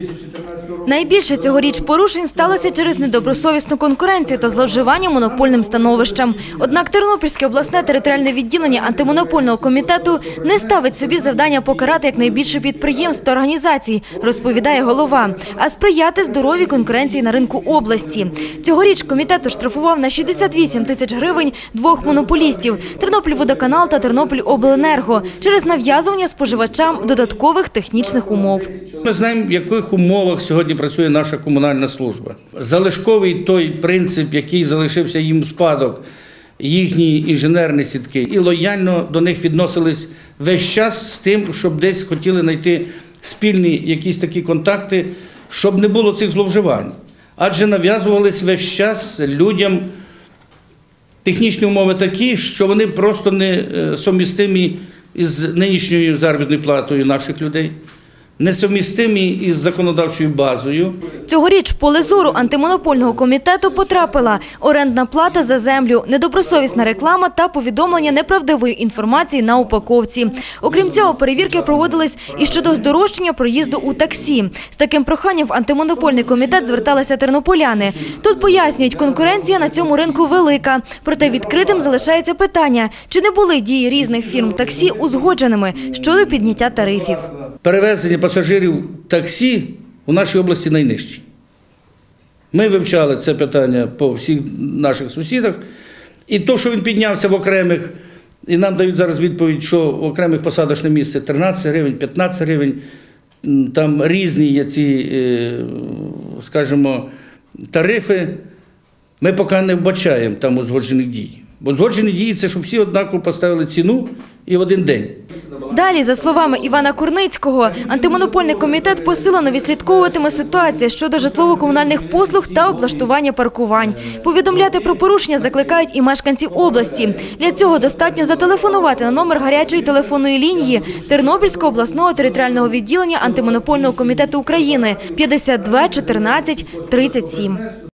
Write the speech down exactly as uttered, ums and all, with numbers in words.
Найбільше цьогоріч порушень сталося через недобросовісну конкуренцію та зловживання монопольним становищем. Однак Тернопільське обласне територіальне відділення антимонопольного комітету не ставить собі завдання покарати якнайбільше підприємств та організацій, розповідає голова, а сприяти здоровій конкуренції на ринку області. Цьогоріч комітет оштрафував на шістдесят вісім тисяч гривень двох монополістів – Тернопільводоканал та Тернопільобленерго через нав'язування споживачам додаткових технічних умов. Ми знаємо, в яких умовах сьогодні працює наша комунальна служба. Залишковий той принцип, який залишився їм у спадок, їхні інженерні сітки, і лояльно до них відносились весь час з тим, щоб десь хотіли знайти спільні якісь такі контакти, щоб не було цих зловживань. Адже нав'язувались весь час людям технічні умови такі, що вони просто не сумістимі із нинішньою заробітною платою наших людей, несумістимі із законодавчою базою. Цьогоріч в поле зору антимонопольного комітету потрапила орендна плата за землю, недобросовісна реклама та повідомлення неправдивої інформації на упаковці. Окрім цього, перевірки проводились і щодо здорожчання проїзду у таксі. З таким проханням в антимонопольний комітет зверталися тернополяни. Тут пояснюють, конкуренція на цьому ринку велика. Проте відкритим залишається питання, чи не були дії різних фірм таксі узгодженими щодо підняття тарифів. Перевезення пасажирів таксі у нашій області найнижчі. Ми вивчали це питання по всіх наших сусідах. І то, що він піднявся в окремих, і нам дають зараз відповідь, що в окремих посадочне місце тринадцять гривень, п'ятнадцять гривень, там різні є ці, скажімо, тарифи, ми поки не вбачаємо там узгоджених дій. Бо узгоджені дії – це, щоб всі однаково поставили ціну і в один день. Далі, за словами Івана Курницького, антимонопольний комітет посилено відслідковуватиме ситуацію щодо житлово-комунальних послуг та облаштування паркувань. Повідомляти про порушення закликають і мешканців області. Для цього достатньо зателефонувати на номер гарячої телефонної лінії Тернопільського обласного територіального відділення антимонопольного комітету України п'ятдесят два чотирнадцять тридцять сім.